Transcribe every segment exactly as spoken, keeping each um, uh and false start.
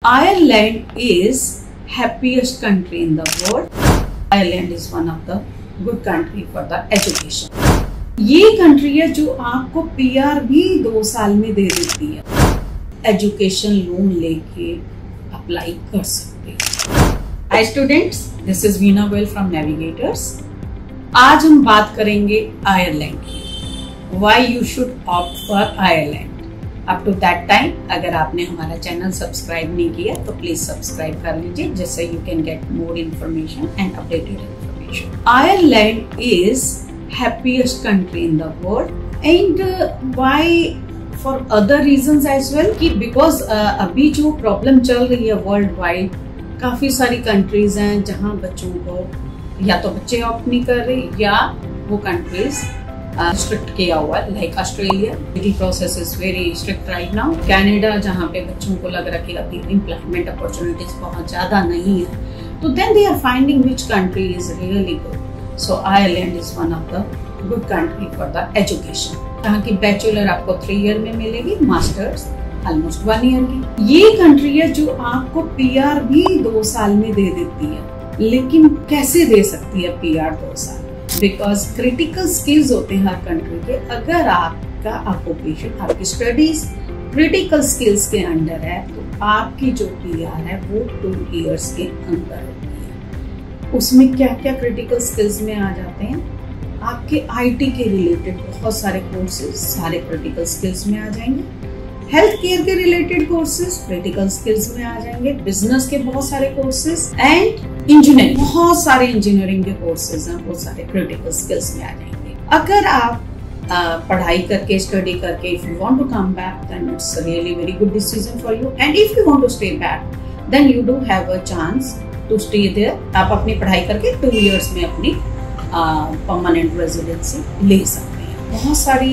Ireland is happiest country in the world. Ireland is one of the good country for the education. ये country है जो आपको PR भी दो साल में दे देती है. एजुकेशन लोन लेके अप्लाई कर सकते हैं. Hi students, this is Veena Goyal from Navigators. आज हम बात करेंगे आयरलैंड की. Why you should opt for Ireland. Up to that time अगर आपने हमारा चैनल सब्सक्राइब नहीं किया तो प्लीज सब्सक्राइब कर लीजिए, जिससे you can get more information and updated information. Ireland is happiest country in the world and why for other reasons as well कि बिकॉज अभी जो प्रॉब्लम चल रही है वर्ल्ड वाइड, काफी सारी कंट्रीज हैं जहां बच्चों को या तो बच्चे ऑप्ट नहीं कर रहे या वो कंट्रीज स्ट्रिक्ट किया हुआ, like Australia the process is very strict right now. Canada जहाँ पे बच्चों को लग रहा है कि अभी एम्प्लॉयमेंट अपॉर्चुनिटीज बहुत ज्यादा नहीं है, तो then they are finding which country is really good. So Ireland is one of the good country for the education. जहाँ की बैचलर आपको थ्री ईयर में मिलेगी, मास्टर्स ऑलमोस्ट वन ईयर की. ये कंट्री है जो आपको पीआर भी दो साल में दे देती है. लेकिन कैसे दे सकती है पीआर दो साल? बिकॉज क्रिटिकल स्किल्स होते हैं हर कंट्री के. अगर आपका ऑक्यूपेशन, आपकी स्टडीज क्रिटिकल स्किल्स के अंडर है तो आपकी जो पीआर है वो टू इयर्स के अंदर होती है. उसमें क्या क्या क्रिटिकल स्किल्स में आ जाते हैं? आपके आईटी के रिलेटेड बहुत सारे कोर्सेज सारे क्रिटिकल स्किल्स में आ जाएंगे. हेल्थ केयर के रिलेटेड कोर्सेज क्रिटिकल स्किल्स में आ जाएंगे. बिजनेस के बहुत सारे कोर्सेज एंड इंजीनियरिंग, बहुत सारे इंजीनियरिंग के कोर्सेज हैं, वो सारे क्रिटिकल स्किल्स में आ जाएंगे. अगर आप uh, पढ़ाई करके स्टडी करके if you want to come back then it's really very good decision for you. And if you want to stay back then you do have a chance to stay there. आप अपनी पढ़ाई करके two years में अपनी permanent residency ले सकते हैं. बहुत सारी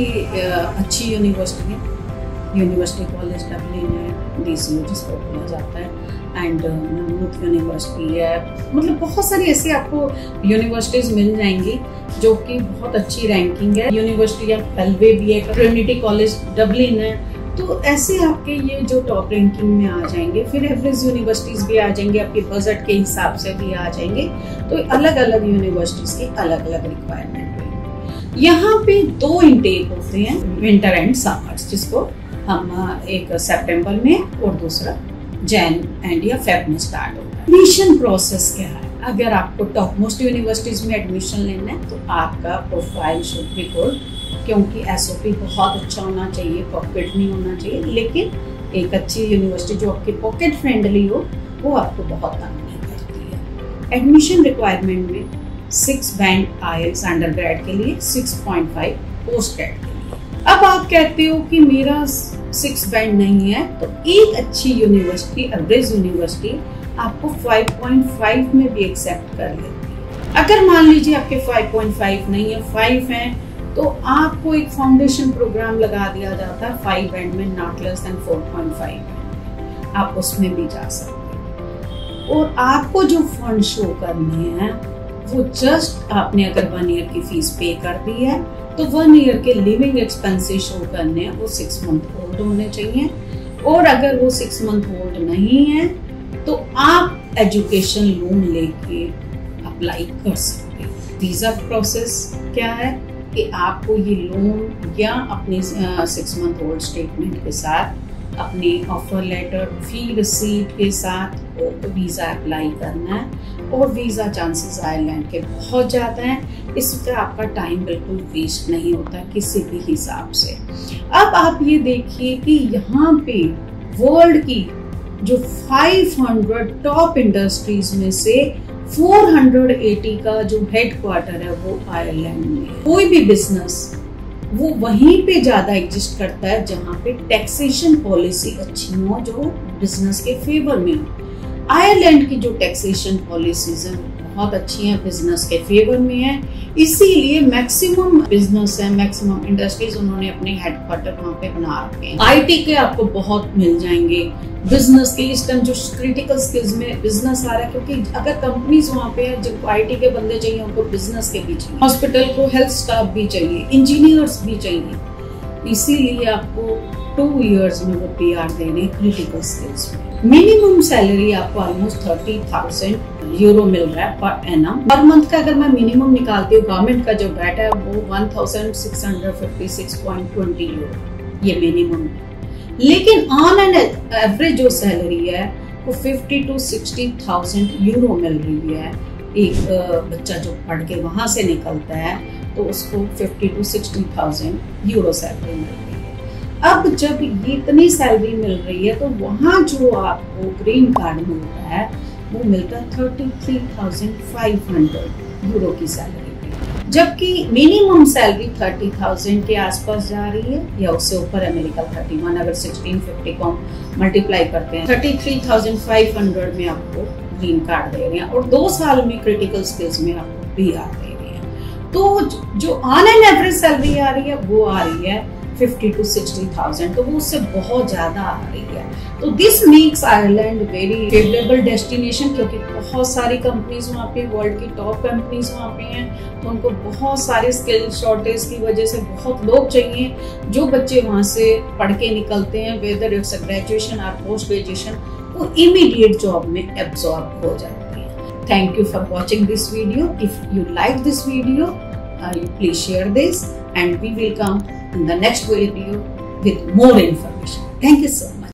uh, अच्छी यूनिवर्सिटी है. यूनिवर्सिटी कॉलेज डबलिन है, डीसीयू जिसको बोला जाता है, एंड नमूत यूनिवर्सिटी है. मतलब बहुत सारी ऐसी आपको यूनिवर्सिटीज मिल जाएंगी जो कि बहुत अच्छी रैंकिंग है. यूनिवर्सिटी ऑफ एल्वे भी है, ट्रिनिटी कॉलेज डबलिन है. तो ऐसे आपके ये जो टॉप रैंकिंग में आ जाएंगे. फिर एवरेज यूनिवर्सिटीज भी आ जाएंगे, आपके बजट के हिसाब से भी आ जाएंगे. तो अलग अलग यूनिवर्सिटीज की अलग अलग रिक्वायरमेंट हुई. यहाँ पे दो इनटेक होते हैं, विंटर एंड समर्स, जिसको हम एक सितंबर में और दूसरा जैन एंड या फेब में स्टार्ट होगा. एडमिशन प्रोसेस क्या है? अगर आपको टॉप मोस्ट यूनिवर्सिटीज में एडमिशन लेना है तो आपका प्रोफाइल शुड बी गुड, क्योंकि एसओपी बहुत अच्छा होना चाहिए, पॉकेट नहीं होना चाहिए. लेकिन एक अच्छी यूनिवर्सिटी जो आपके पॉकेट फ्रेंडली हो वो आपको बहुत तंग नहीं करती है. एडमिशन रिक्वायरमेंट में six band IELTS under grade के लिए, six point five post grade के लिए. अब आप कहते हो कि मेरा सिक्स बैंड नहीं है, तो एक अच्छी यूनिवर्सिटी, एवरेज यूनिवर्सिटी आपको फाइव पॉइंट फाइव में भी एक्सेप्ट कर लेती है. अगर मान लीजिए आपके फाइव पॉइंट फाइव नहीं है, फाइव है, तो आपको एक फाउंडेशन प्रोग्राम लगा दिया जाता है फाइव बैंड में, not less than four point five. आप उसमें भी जा सकते हैं. और आपको जो फंड शो करने हैं वो जस्ट आपने अगर वन ईयर की फीस पे कर दी है तो वन ईयर के लिविंग एक्सपेंसेस शो करने हैं, वो सिक्स मंथ ओल्ड होने चाहिए. और अगर वो सिक्स मंथ ओल्ड नहीं है तो आप एजुकेशन लोन लेके अप्लाई कर सकते हैं. वीजा प्रोसेस क्या है कि आपको ये लोन या अपनी सिक्स मंथ ओल्ड स्टेटमेंट के साथ, अपने ऑफर लेटर, फी रिसीट के साथ वीजा अप्लाई करना है. और वीजा चांसेस आयरलैंड के बहुत ज्यादा हैं, इससे आपका टाइम बिल्कुल वेस्ट नहीं होता किसी भी हिसाब से. अब आप ये देखिए कि यहाँ पे वर्ल्ड की जो पाँच सौ टॉप इंडस्ट्रीज में से चार सौ अस्सी का जो हेडक्वार्टर है वो आयरलैंड में. कोई भी बिजनेस वो वहीं पे ज्यादा एग्जिस्ट करता है जहाँ पे टैक्सेशन पॉलिसी अच्छी हो, जो बिजनेस के फेवर में हो. आयरलैंड की जो टैक्सेशन पॉलिसीज हैं बहुत अच्छी हैं, बिजनेस के फेवर में है. इसीलिए मैक्सिमम बिजनेस है, मैक्सिमम इंडस्ट्रीज उन्होंने अपने हेडक्वार्टर वहाँ पे बना रखे हैं. आईटी के आपको बहुत मिल जाएंगे. बिजनेस के इस टाइम जो क्रिटिकल स्किल्स में बिजनेस आ रहा है, क्योंकि अगर कंपनीज वहाँ पे है जिनको आईटी के बंदे चाहिए, उनको बिजनेस के भी चाहिए, हॉस्पिटल को हेल्थ स्टाफ भी चाहिए, इंजीनियर्स भी चाहिए. इसीलिए आपको टू इयर्स में वो पीआर दे रहे हैं क्रिटिकल स्किल्स में। मिनिमम सैलरी आपको ऑलमोस्ट थर्टी थाउजेंड यूरो मिल रहा है पर एनम। पर मंथ का अगर मैं मिनिमम निकालती हूँ, गवर्नमेंट का जो डाटा है वो one thousand six hundred fifty six point twenty euro ये मिनिमम है। लेकिन ऑन एन एवरेज जो सैलरी है वो fifty to sixty thousand euro मिल रही है। एक बच्चा जो पढ़ के वहां से निकलता है तो उसको fifty to sixty thousand euro salary मिल रही है। अब जब इतनी सैलरी मिल रही है तो वहां जो आपको ग्रीन कार्ड मिलता है वो मिलता है thirty three thousand five hundred euro की सैलरी पे, जबकि मिनिमम सैलरी थर्टी थाउजेंड के आसपास जा रही है या उससे ऊपर है। मेडिकल थर्टी वन, अगर सिक्सटीन फिफ्टी को मल्टीप्लाई करते हैं thirty three thousand five hundred में आपको ग्रीन कार्ड दे रहे हैं और दो साल में क्रिटिकल स्किल्स में आपको पीआर दे रहे हैं। तो जो ऑन एन एवरेज सैलरी आ रही है वो आ रही है फिफ्टी टू सिक्सटी थाउजेंड, तो वो उससे बहुत ज्यादा आ रही है। तो this makes Ireland very favourable destination, क्योंकि बहुत सारी कंपनीज वहाँ पे, वर्ल्ड की टॉप कंपनीज वहाँ पे हैं, तो उनको बहुत सारे स्किल शॉर्टेज की वजह से बहुत लोग चाहिए। जो बच्चे वहाँ से पढ़ के निकलते हैं, वेदर इट्स ग्रेजुएशन और पोस्ट ग्रेजुएशन, वो इमीडिएट जॉब में एब्जॉर्ब हो जाती है। Thank you for watching this video. If you like this video, you please share this and we will come in the next video with more information. Thank you so much.